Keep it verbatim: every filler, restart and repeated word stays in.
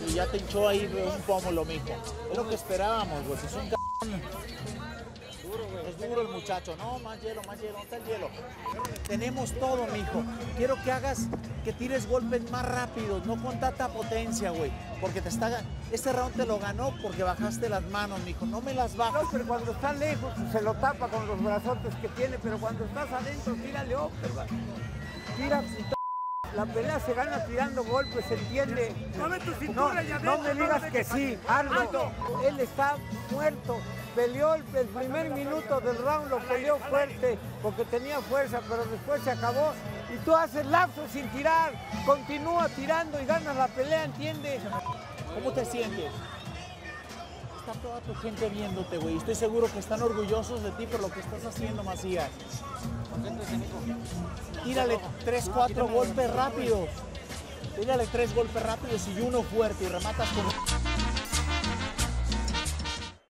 y ya te hinchó ahí un pómulo, mijo. Es lo que esperábamos, güey. Es un c... Es duro el muchacho. No, más hielo, más hielo. ¿Dónde está el hielo? Tenemos todo, mijo. Quiero que hagas, que tires golpes más rápidos, no con tanta potencia, güey. Porque te está... Este round te lo ganó porque bajaste las manos, mijo. No me las bajas. No, pero cuando está lejos se lo tapa con los brazotes que tiene, pero cuando estás adentro, tírale upper, tira. La pelea se gana tirando golpes, ¿se entiende? No, no me digas que sí, hazlo. Él está muerto. Peleó el, el primer minuto del round, lo peleó fuerte porque tenía fuerza, pero después se acabó. Y tú haces lapso sin tirar, continúa tirando y ganas la pelea, ¿entiendes? ¿Cómo te sientes? Está toda tu gente viéndote, güey. Estoy seguro que están orgullosos de ti por lo que estás haciendo, Macías. Tírale tres, cuatro golpes rápidos. Tírale tres golpes rápidos y uno fuerte y rematas con...